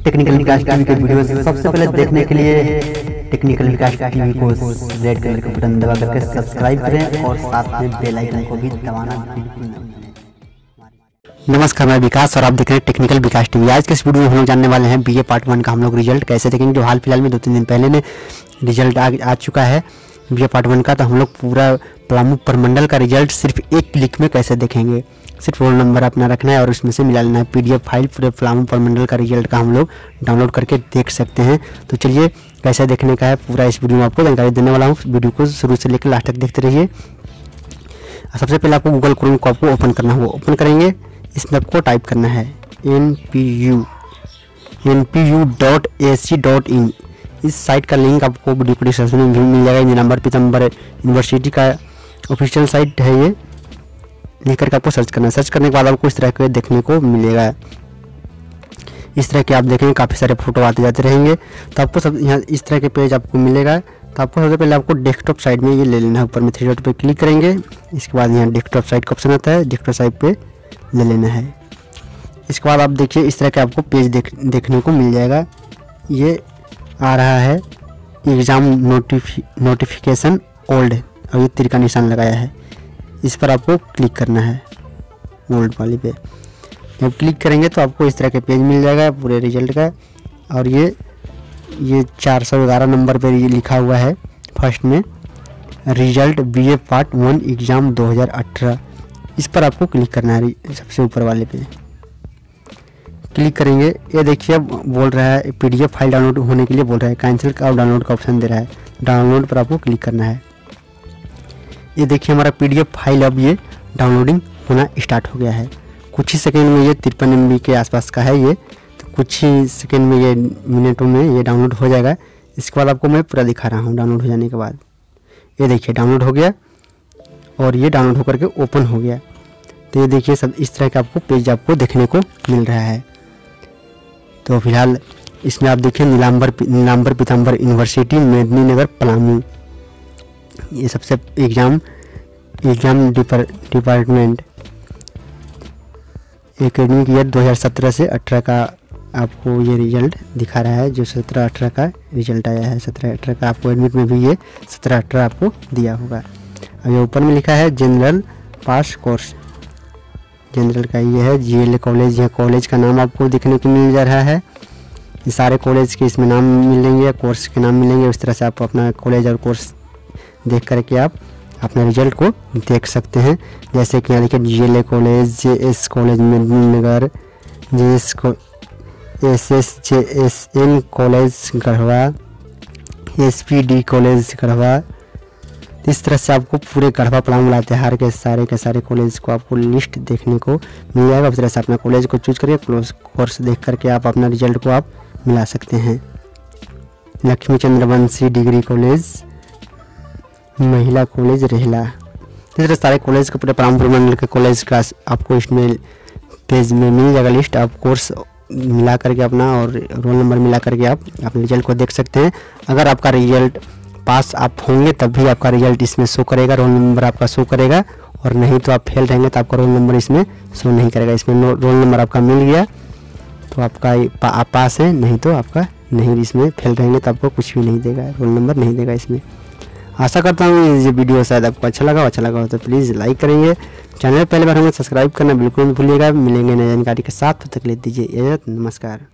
Technical Vikas TV के video सबसे पहले देखने के लिए टेक्निकल विकास टीवी को रेड कलर का बटन दबा करके सब्सक्राइब करें और साथ में बेल आइकन को भी दबाना बिल्कुल न भूलें। नमस्कार, मैं विकास और आप देख रहे हैं टेक्निकल विकास टीवी। आज के इस वीडियो में हम लोग जानने वाले हैं बीए पार्ट 1 का हम लोग रिजल्ट कैसे देखेंगे। जो हाल फिलहाल में 2-3 दिन पहले ने रिजल्ट आ चुका है बीए पार्ट 1 का, तो हम लोग पूरा पलामू प्रमंडल का रिजल्ट सिर्फ एक क्लिक में कैसे देखेंगे। सिर्फ रोल नंबर अपना रखना है और उसमें से मिला लेना है। पीडीएफ फाइल पूरे पलामू प्रमंडल का रिजल्ट का हम लोग डाउनलोड करके देख सकते हैं। तो चलिए कैसे देखने का है पूरा इस वीडियो में आपको जानकारी देने वाला हूँ। वीडियो को शुरू से लेकर लास्ट तक देखते रहिए। सबसे पहले आपको गूगल क्रोम को आपको ओपन करना होगा। ओपन करेंगे, इसमें आपको टाइप करना है npu.ac.in। इस साइट का लिंक आपको वीडियो को डिस्क्रिप्शन में मिल जाएगा। इंडियन पीताम्बर यूनिवर्सिटी का ऑफिशियल साइट है ये। लिख करके आपको सर्च करना है। सर्च करने के बाद आपको इस तरह के देखने को मिलेगा। इस तरह के आप देखेंगे काफ़ी सारे फोटो आते जाते रहेंगे। तो आपको सब यहाँ इस तरह के पेज आपको मिलेगा। तो आपको सबसे पहले आपको डेस्कटॉप साइट में ये ले लेना है। ऊपर में 3 डॉट पे क्लिक करेंगे। इसके बाद यहाँ डेस्कटॉप साइट का ऑप्शन आता है, डेस्कटॉप साइट पे ले लेना है। इसके बाद आप देखिए इस तरह के आपको पेज देखने को मिल जाएगा। ये आ रहा है एग्ज़ाम नोटिफिकेशन ओल्ड, और ये तीर का निशान लगाया है। इस पर आपको क्लिक करना है ओल्ड वाली पे। जब क्लिक करेंगे तो आपको इस तरह के पेज मिल जाएगा पूरे रिजल्ट का। और ये 411 नंबर पर ये लिखा हुआ है फर्स्ट में, रिजल्ट बीए पार्ट 1 एग्ज़ाम 2018। इस पर आपको क्लिक करना है सबसे ऊपर वाले पे। क्लिक करेंगे, ये देखिए अब बोल रहा है पीडीएफ फाइल डाउनलोड होने के लिए बोल रहा है। कैंसिल का और डाउनलोड का ऑप्शन दे रहा है। डाउनलोड पर आपको क्लिक करना है। ये देखिए हमारा पीडीएफ फाइल अब ये डाउनलोडिंग होना स्टार्ट हो गया है। कुछ ही सेकंड में ये 53 MB के आसपास का है ये। तो कुछ ही सेकंड में ये मिनटों में ये डाउनलोड हो जाएगा। इसके बाद आपको मैं पूरा दिखा रहा हूँ। डाउनलोड हो जाने के बाद ये देखिए डाउनलोड हो गया और ये डाउनलोड होकर के ओपन हो गया। तो ये देखिए सब इस तरह का आपको पेज आपको देखने को मिल रहा है। तो फिलहाल इसमें आप देखिए नीलांबर पीताम्बर यूनिवर्सिटी मेदिनीनगर पलामू, ये सबसे एग्ज़ाम डिपार्टमेंट एकेडमिक ईयर 2017 से 18 का आपको ये रिजल्ट दिखा रहा है। जो 17-18 का रिजल्ट आया है, 17-18 का आपको एडमिट में भी ये 17-18 आपको दिया होगा। अब ये ऊपर में लिखा है जनरल पास कोर्स, जनरल का ये है GLA कॉलेज। यह कॉलेज का नाम आपको देखने को मिल जा रहा है। ये सारे कॉलेज के इसमें नाम मिलेंगे, कोर्स के नाम मिलेंगे। उस तरह से आप अपना कॉलेज और कोर्स देख करके आप अपने रिजल्ट को देख सकते हैं। जैसे कि यहाँ देखिए GLA college, JS college Medininagar, SSJSN college Garhwa, SPD college Garhwa. इस तरह से आपको पूरे गढ़वा पलामू लातेहार के सारे कॉलेज को आपको लिस्ट देखने को मिल जाएगा। उस तरह से अपना कॉलेज को चूज करिए, कोर्स देख करके आप अपना रिजल्ट को आप मिला सकते हैं। लक्ष्मी चंद्रवंशी डिग्री कॉलेज, महिला कॉलेज रेहला। इस तरह सारे कॉलेज के पूरे पलामू प्रमंडल के कॉलेज का आपको इसमें पेज में मिल जाएगा लिस्ट। आप कोर्स मिला करके अपना और रोल नंबर मिला करके आप अपने रिजल्ट को देख सकते हैं। अगर आपका रिजल्ट पास आप होंगे तब भी आपका रिजल्ट इसमें शो करेगा, रोल नंबर आपका शो करेगा। और नहीं तो आप फेल रहेंगे तो आपका रोल नंबर इसमें शो नहीं करेगा। इसमें रोल नंबर आपका मिल गया तो आपका आप पास है, नहीं तो आपका नहीं। इसमें फेल रहेंगे तो आपको कुछ भी नहीं देगा, रोल नंबर नहीं देगा इसमें। आशा करता हूँ ये वीडियो शायद आपको अच्छा लगा हो तो प्लीज़ लाइक करेंगे। चैनल पहले बार हमें सब्सक्राइब करना बिल्कुल नहीं भूलिएगा। मिलेंगे नई जानकारी के साथ, तब तक ले दीजिए इजाज़त। नमस्कार।